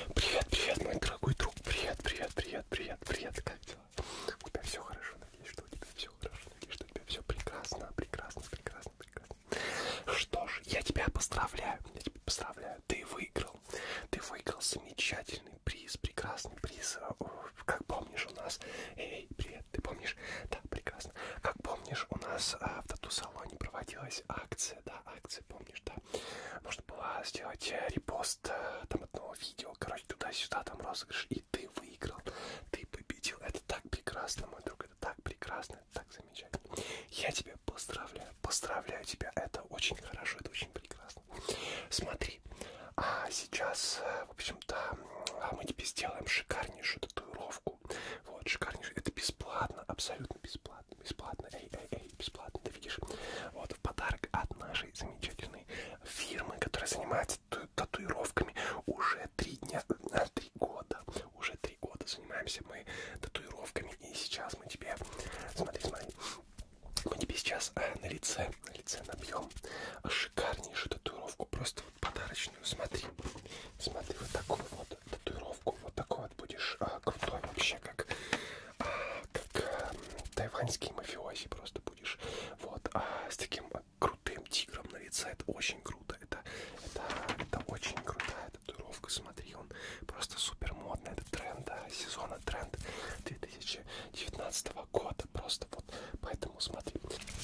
Привет, привет, мой дорогой друг. Привет, привет, привет, привет, привет. Как дела? У тебя все хорошо, надеюсь, что у тебя все хорошо, надеюсь, что у тебя все прекрасно, прекрасно, прекрасно, прекрасно. Что ж, я тебя поздравляю, я тебя поздравляю. Ты выиграл замечательный приз, прекрасный приз. Как помнишь у нас, эй, привет, ты помнишь? Да, прекрасно. Как помнишь, у нас в тату-салоне проводилась акция, да, акция, помнишь, да? Нужно было сделать репост там одного видео, короче, туда-сюда, там розыгрыш, и ты выиграл, ты победил. Это так прекрасно, мой друг, это так прекрасно, это так замечательно. Я тебя поздравляю, поздравляю тебя, это очень хорошо, это очень прекрасно. Смотри, а сейчас, в общем-то, мы тебе сделаем шикарнейшую татуировку. Вот, шикарнейшую, это бесплатно, абсолютно бесплатно, бесплатно, эй, эй, эй, бесплатно, ты видишь? Вот, в подарок от нашей замечательной фирмы, которая занимается татуировками уже 3 года. Уже 3 года занимаемся мы татуировками. И сейчас мы тебе, смотри, мы тебе сейчас на лице набьем шикарнейшую татуировку, просто вот подарочную. Смотри, вот такую вот татуировку, вот такой вот будешь крутой вообще, как тайваньский мафиози просто будешь. Вот, с таким крутым тигром на лице. Это очень круто. Это очень крутая татуировка. Смотри, он просто супер модный. Это тренд, да, сезона тренд 2019 года. Просто вот, поэтому смотри.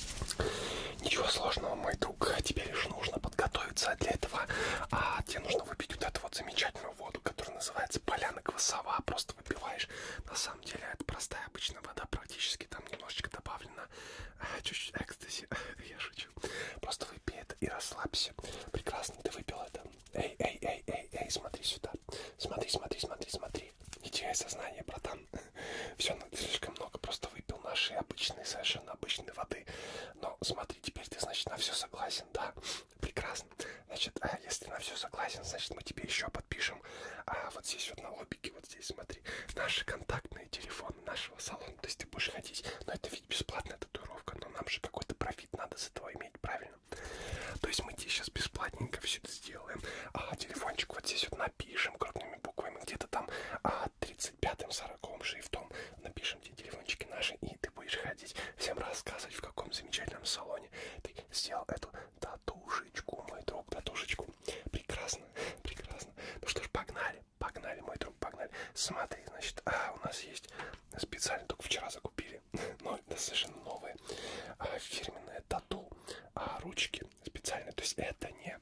Ничего сложного, мой друг. Тебе лишь нужно подготовиться для этого. Тебе нужно выпить вот эту вот замечательную воду, которая называется поляна квасова. Просто выпиваешь. На самом деле это простая обычная вода, практически там немножечко добавлено чуть-чуть экстази. Я шучу. Просто выпей это и расслабься. Прекрасно, ты выпил это. Эй, эй, эй, эй, эй, смотри сюда. Смотри, смотри, смотри, смотри. Не теряй сознание, братан. Все, ты слишком много просто выпил нашей обычной, совершенно обычной воды. Но смотри, теперь ты, значит, на все согласен, да? Прекрасно. Значит, если на все согласен, значит, мы тебе еще подпишем вот здесь вот на лобике, вот здесь, смотри, наши контактные телефоны нашего салона. То есть ты будешь ходить, но это ведь бесплатная татуировка, но нам же какой-то профит надо с этого иметь, правильно? То есть мы тебе сейчас бесплатненько все это сделаем. Телефончик вот здесь вот напишем крупными буквами, где-то там 35-м, 40-м шрифтом напишем тебе телефончики наши, и ты будешь ходить, всем рассказывать, в каком замечательном салоне ты сделал эту татушечку, мой друг, татушечку. Прекрасно, прекрасно. Ну что ж, погнали, погнали, мой друг, погнали. Смотри, значит, у нас есть специально, только вчера закупили, но это совершенно новые фирменные тату ручки специальные. То есть это не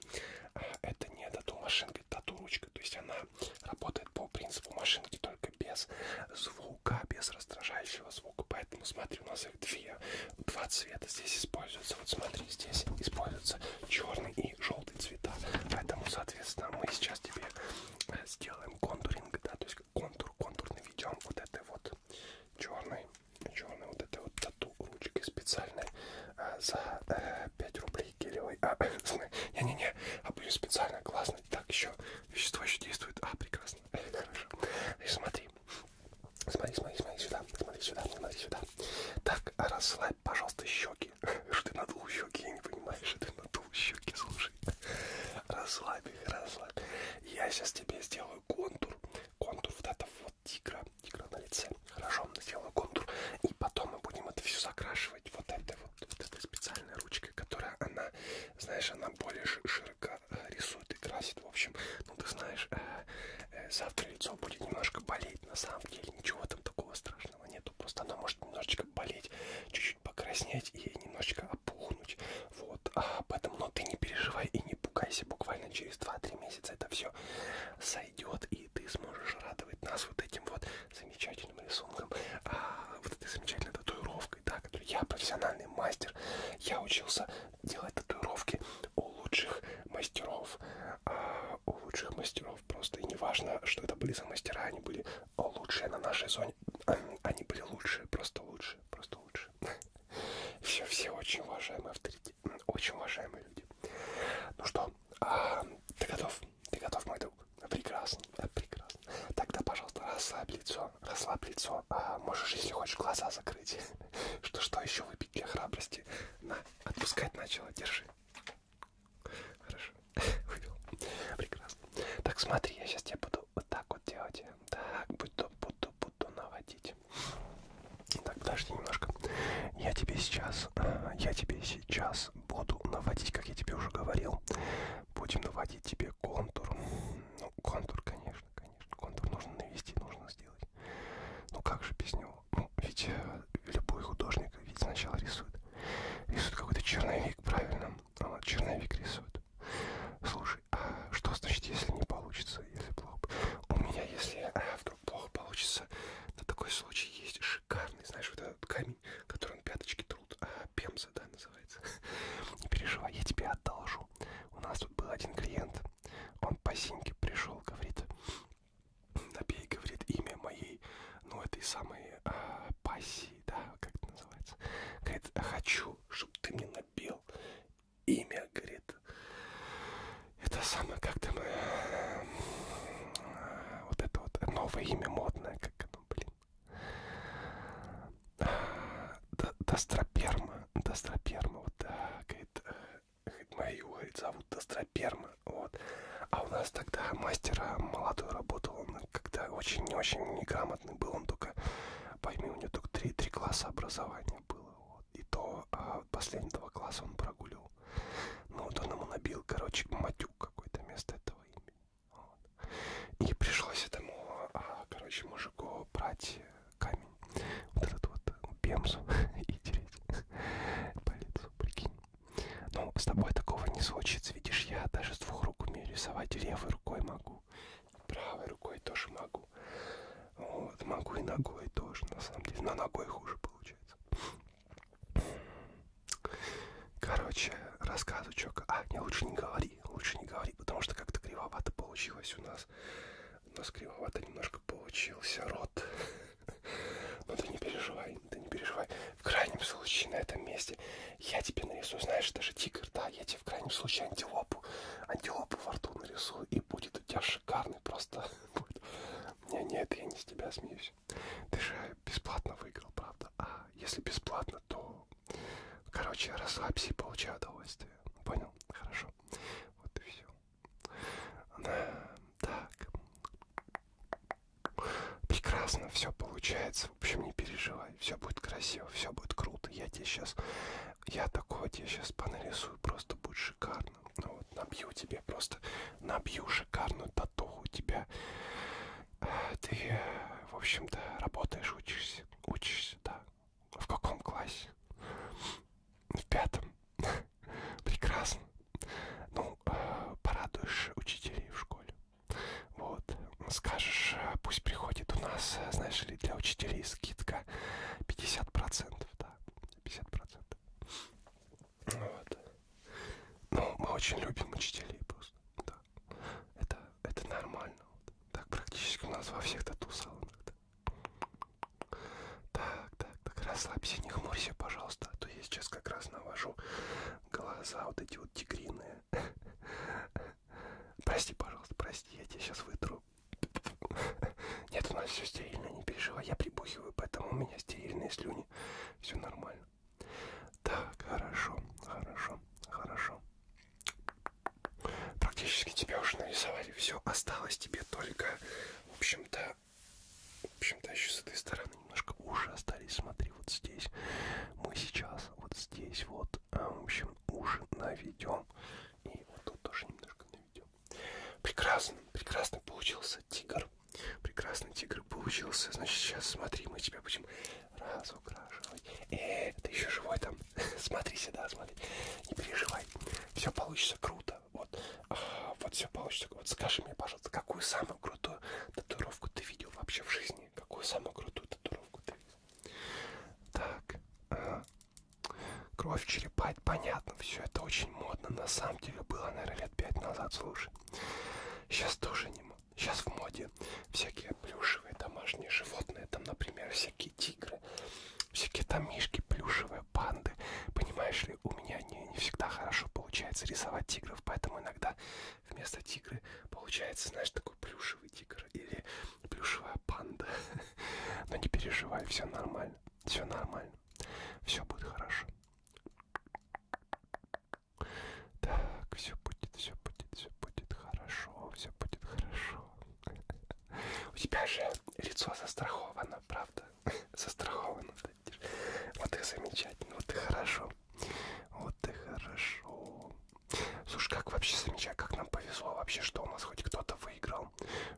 тату машинка, это тату ручка. То есть она работает по принципу машинки, только без звука, без раздражающего звука. Поэтому смотри, у нас их два цвета здесь используются. Вот смотри, здесь используются черный и желтый цвета. Поэтому, соответственно, мы сейчас тебе сделаем контуринг, да, то есть контур наведем вот этой вот черной вот этой вот тату ручкой специальной за 5 рублей гелевой. Не-не-не, будет специально, классно. Так, еще вещество еще действует. Прекрасно. Хорошо. Смотри. Смотри сюда. Смотри сюда. Так, расслабь, пожалуйста, щеки. Что ты надул щеки? Я не понимаю, что ты надул щеки, слушай. Расслабь их, расслабь. Я сейчас тебе сделаю контур. Контур вот этого вот тигра на лице. Хорошо, сделаю контур. И потом мы будем это все закрашивать вот этой специальной ручкой, которая, она, знаешь, она более широко рисует и красит. В общем, ну ты знаешь, завтра лицо будет немножко болеть. На самом деле ничего там такого страшного нету. Просто оно может немножечко болеть, чуть-чуть покраснеть и немножечко опухнуть. Вот, поэтому, но ты не переживай и не пугайся. Буквально через 2-3 месяца это все сойдет, и ты сможешь радовать нас вот этим вот замечательным рисунком, вот этой замечательной татуировкой, да, которой я профессиональный мастер. Я учился делать татуировки у лучших мастеров, просто. И не важно, что это были за мастера, они были лучшие на нашей зоне. Они были лучшие, просто лучшие, просто лучшие. Все очень уважаемые авторитеты, очень уважаемые люди. Ну что, ты готов? Ты готов, мой друг? Прекрасно, прекрасно. Тогда, пожалуйста, расслабь лицо. Можешь, если хочешь, глаза закрыть. Что еще выпить для храбрости? На, отпускать начало, держи. Хорошо, выпил. Прекрасно. Так, смотри, я сейчас тебе буду вот так вот один клиент, он по синьке пришел, говорит, набей, говорит, имя моей, ну, этой самой пассии, да, как это называется. Говорит, хочу, чтобы ты мне набил имя, говорит. Это самое, как там, вот это вот новое имя модное, как оно, блин. Достроперма, вот, говорит, мою, говорит, зовут Достроперма, вот. А у нас тогда мастера молодой работал, он когда очень-очень неграмотный был, он только, пойми, у него только 3 класса образования было, вот. И то последние 2 класса он прогуливал. Ну вот он ему набил, короче, матюк какой-то вместо этого имени. Вот. И пришлось этому, короче, мужику брать камень, вот этот вот пемзу и тереть по лицу, прикинь. Ну, с тобой такого не случится, видишь, я даже с 2 рук умею рисовать, левой рукой могу, правой рукой тоже могу. Вот, могу и ногой тоже, на самом деле, но ногой хуже получается. Короче, рассказываю, чё. Не, лучше не говори, потому что как-то кривовато получилось у нас. У нас кривовато немножко получился рот. Но ты не переживай, В крайнем случае, на этом месте я тебе нарисую, знаешь, даже тигр, да, я тебе в крайнем случае антилопу во рту нарисую, и будет у тебя шикарный просто. Нет, я не с тебя смеюсь. Ты же бесплатно выиграл, правда? А если бесплатно, то, короче, расслабься и получай удовольствие. Понял? Хорошо. Вот и все. Так. Прекрасно все получается. В общем, не переживай. Все будет красиво, все будет круто. Я такого тебе сейчас понарисую. Просто будет шикарно. Ну, вот, набью шикарную татуху у тебя. Ты, в общем-то, работаешь, учишься, да. В каком классе? В 5-м. Прекрасно. Ну, порадуешь учителей в школе. Вот. Скажешь, пусть приходит у нас, знаешь ли, для учителей скидка 50%, да. 50%. Вот. Ну, мы очень любим учителей просто. Да. Это нормально. Вот. Так практически у нас во всех тату-салонах. Да. Так, расслабься, не хмурься, пожалуйста, а то я сейчас как раз навожу глаза вот эти вот тигриные. Прости, пожалуйста, я тебя сейчас вытру. Нет, у нас все стерильно, не переживай, я прибухиваю, поэтому у меня стерильные слюни. Все нормально. Так, хорошо. Практически тебя уже нарисовали. Все, осталось тебе только, в общем-то, еще с этой стороны немножко уши остались. Смотри, вот здесь. Мы сейчас вот здесь вот, в общем, уши наведем. И вот тут тоже немножко наведем. Прекрасно получился тигр. Прекрасный тигр получился. Значит, сейчас смотри, мы тебя будем разукрашивать. Ты еще живой там? Смотри сюда, смотри. Не переживай. Все получится круто. Вот все получится. Вот скажи мне, пожалуйста, какую самую крутую татуировку ты видел вообще в жизни? Какую самую крутую татуировку ты видел? Так. Кровь черепа, это понятно. Все это очень модно. На самом деле было, наверное, лет 5 назад, слушай. Сейчас тоже не модно. Сейчас в моде всякие плюшевые домашние животные. Там, например, всякие тигры, всякие там мишки, плюшевые панды. Понимаешь ли, у меня не всегда хорошо получается рисовать тигров, поэтому иногда вместо тигры получается, знаешь, такой плюшевый тигр или плюшевая панда. Но не переживай, все нормально. Все будет хорошо. Так, все будет хорошо, У тебя же лицо застраховано, правда? Застраховано, да, видишь? Вот и замечательно, вот и хорошо. Слушай, как вообще замечательно, как нам повезло вообще, что у нас хоть кто-то выиграл.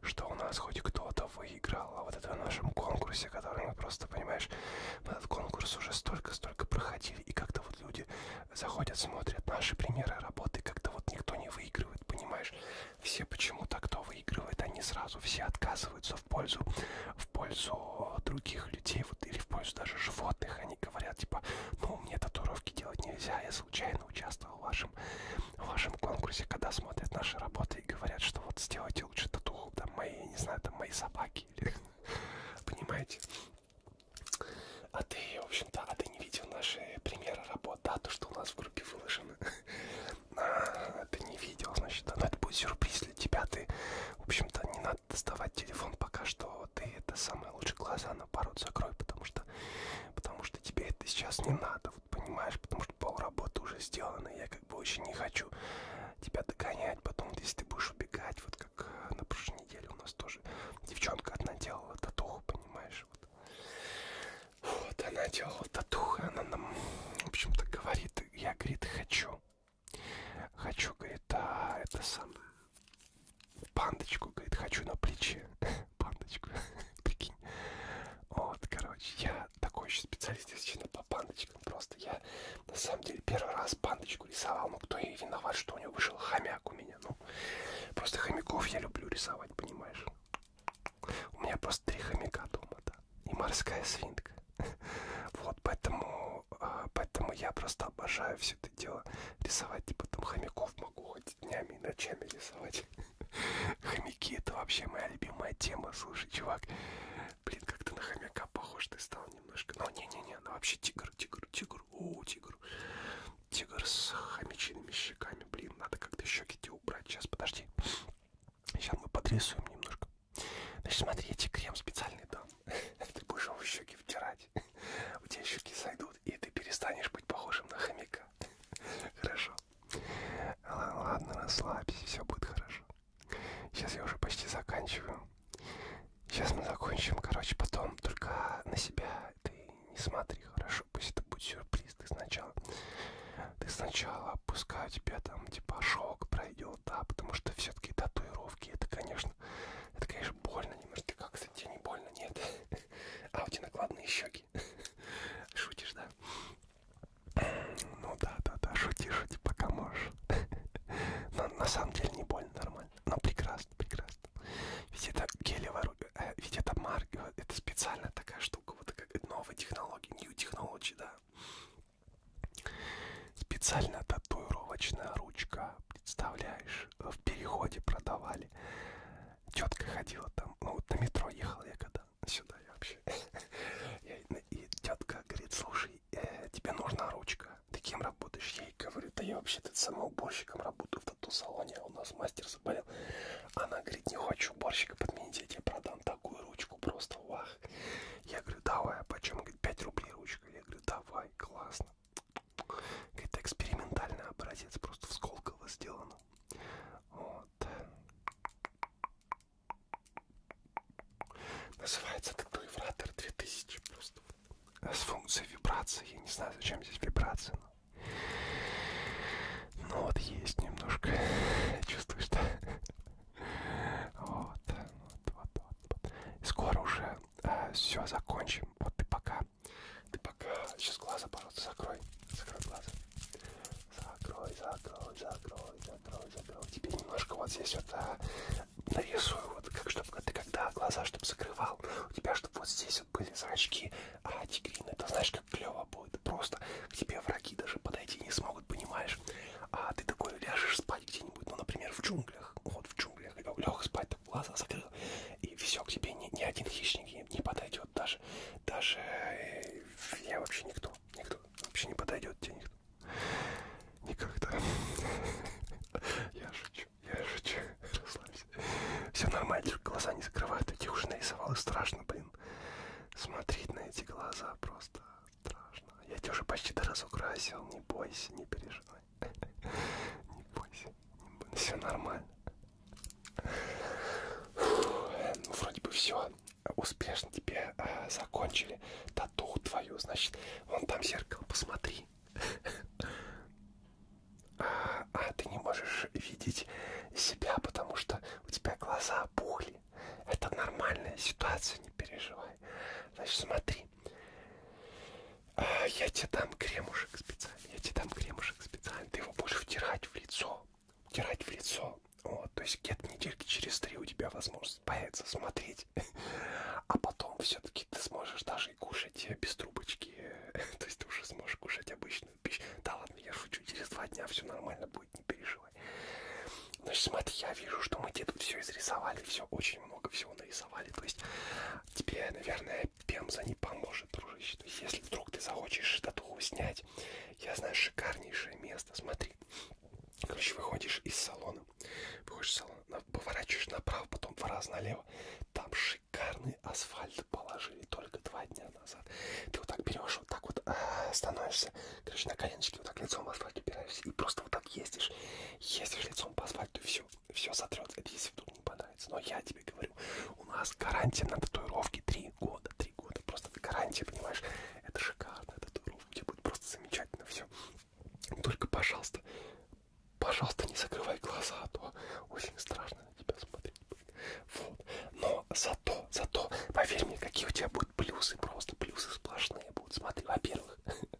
А вот это в нашем конкурсе, который мы просто, понимаешь, мы этот конкурс уже столько проходили, и как-то вот люди заходят, смотрят наши примеры работы, как-то вот никто не выигрывает, понимаешь? Все почему-то, кто выигрывает, они сразу все отказываются в пользу других людей, вот и или в пользу даже животных. Они говорят, типа, ну, мне татуировки делать нельзя, я случайно участвовал в вашем конкурсе, когда смотрят наши работы и говорят, что вот сделайте лучше татуху, там, мои, не знаю, там, мои собаки, или... Понимаете? А ты, в общем-то, а ты не видел наши примеры работ, да, то, что у нас в группе выложено. Ты не видел, значит, да, но это будет сюрприз для тебя. Ты, в общем-то, не надо доставать телефон пока что. Ты это самое лучшее глаза наоборот закрой, потому что тебе это сейчас не надо, вот понимаешь, потому что пол работы уже сделано. Я как бы очень не хочу тебя догонять потом, если ты будешь убегать, вот как на прошлой неделе у нас тоже девчонка одна делала татуху, понимаешь, вот. Вот, она делала татуху, она нам, в общем-то, говорит, я, говорит, хочу, говорит, это самое, пандочку, говорит, хочу на плече, пандочку, прикинь. Вот, короче, я такой еще специалист, если честно, по пандочкам, просто я, на самом деле, первый раз пандочку рисовал, ну, кто и виноват, что у него вышел хомяк у меня, ну, просто хомяков я люблю рисовать, понимаешь. У меня просто 3 хомяка дома, да, и морская свинка. Вот, поэтому я просто обожаю все это дело рисовать, типа там хомяков могу хоть днями и ночами рисовать. Хомяки — это вообще моя любимая тема, слушай, чувак, блин, как ты на хомяка похож ты стал немножко, ну, не-не-не, ну, вообще тигр, тигр с хомячиными щеками, блин, надо как-то щеки тебе убрать, сейчас, подожди, сейчас мы подрисуем немножко. Значит, смотри, я тебе крем специальный дам. Ты будешь его в щеки втирать. У тебя щеки сойдут, и ты перестанешь быть похожим на хомяка. Хорошо. Ладно, расслабься, все будет хорошо. Сейчас я уже почти заканчиваю. Сейчас мы закончим. Короче, потом только на себя ты не смотри, хорошо? Пусть это будет сюрприз. Ты сначала пускай у тебя там типа шок пройдет, да, потому что все-таки татуировки это, конечно, больно немножко. Как, кстати, тебе не больно? Нет. А у тебя накладные щеки. Шутишь, да? Ну да, шути, пока можешь. Но на самом деле не больно, нормально. Но прекрасно. Ведь это гелевая, ведь это марка, это специальная такая штука, вот как новая технология, new technology, да. Специальная татуировочная ручка, представляешь, в Переходе продавали. Тетка ходила там, ну вот на метро ехал я когда сюда, я вообще. И тетка говорит, слушай, тебе нужна ручка, ты кем работаешь? Я ей говорю, да я вообще-то самоуборщиком работаю в тату-салоне, а у нас мастер заболел. Она говорит, не хочу уборщика подменить, я тебе продам такую ручку, просто вах. Я говорю, давай, а почем? Говорит, 5 рублей ручка. Я говорю, давай, классно. Говорит, экспериментальный образец, просто в Сколково сделано. Вот. Называется татуироватор 2000 просто. С функцией вибрации. Я не знаю, зачем здесь вибрация, но вот есть немножко. Чувствуешь, да? Вот. Скоро уже все закончим. Вот ты пока. Сейчас глаза, пожалуйста, закрой. Закрой глаза. Закрой. Тебе немножко вот здесь вот нарисую, вот как чтобы ты когда глаза чтобы закрывал, у тебя чтобы вот здесь вот были зрачки, тигрины, ты знаешь, как клево будет. Просто к тебе враги даже подойти не смогут, понимаешь? А ты такой ляжешь спать где-нибудь, ну, например, в джунглях. Вот в джунглях лег спать, так глаза закрыл, и все, к тебе ни один хищник не подойдет, даже я вообще никто вообще не подойдет тебе никто. Никогда. Я шучу, расслабься. Все нормально, только глаза не закрывают, я их уже нарисовал, и страшно, блин. Смотреть на эти глаза просто страшно. Я тебя уже почти доразукрасил, не бойся, не переживай. Не бойся, все нормально. Ну, вроде бы все. Успешно тебе закончили тату твою, значит, вон там зеркало, посмотри. Ты не можешь видеть себя, потому что у тебя глаза опухли. Это нормальная ситуация, не переживай. Значит, смотри. Я тебе дам кремушек специально. Ты его будешь втирать в лицо. Вот, то есть где-то недельки через 3 у тебя возможность появится смотреть. А потом все-таки ты сможешь даже и кушать без трубочки. То есть ты уже сможешь кушать обычную пищу. Да ладно, я шучу, через 2 дня все нормально будет, не переживай. Значит, смотри, я вижу, что мы тебе тут все изрисовали, все, очень много всего нарисовали. То есть тебе, наверное, пемза не поможет, дружище. То есть если вдруг ты захочешь татуху снять, я знаю шикарнейшее место, смотри. Короче, выходишь из салона, выходишь из салона, поворачиваешь направо, потом 2 раза налево. Там шикарный асфальт положили только 2 дня назад. Ты вот так берешь, вот так вот становишься, короче, на коленочке, вот так лицом в асфальт упираешься и просто вот так ездишь лицом по асфальту, и все сотрется. Это если вдруг не понравится. Но я тебе говорю, у нас гарантия на татуировки 3 года, 3 года. Просто гарантия, понимаешь? Это шикарная татуировка, у тебя будет просто замечательно все. Только, пожалуйста, пожалуйста, не закрывай глаза, а то очень страшно на тебя смотреть будет. Вот. Но зато, поверь мне, какие у тебя будут плюсы, просто плюсы сплошные будут. Смотри, во-первых,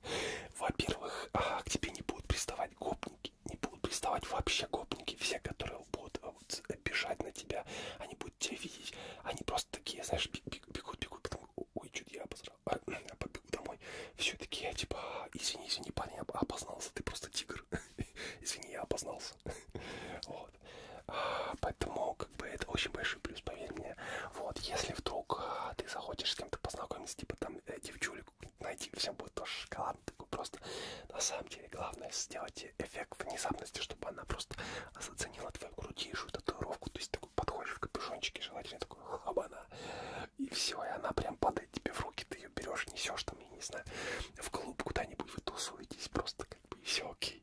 к тебе не будут приставать гопники, не будут приставать вообще гопники, все, которые будут вот, бежать на тебя, они будут тебя видеть, они просто такие, знаешь, бегут, потом, ой, что-то я обосрал, побегу домой, все такие, типа, извини, парень, опознался, ты просто тигр. Извини, я опознался. Вот. Поэтому, как бы, это очень большой плюс, поверь мне. Вот, если вдруг ты захочешь с кем-то познакомиться, типа там девчулику найти, всем будет тоже шоколадно, такой просто. На самом деле, главное сделать эффект внезапности, чтобы она просто заценила твою крутейшую татуировку. То есть такой подходишь в капюшончике, желательно такой хабана. И все, и она прям падает тебе в руки, ты ее берешь, несешь там, я не знаю, в клуб куда-нибудь, вы тусуетесь, просто как бы и все окей.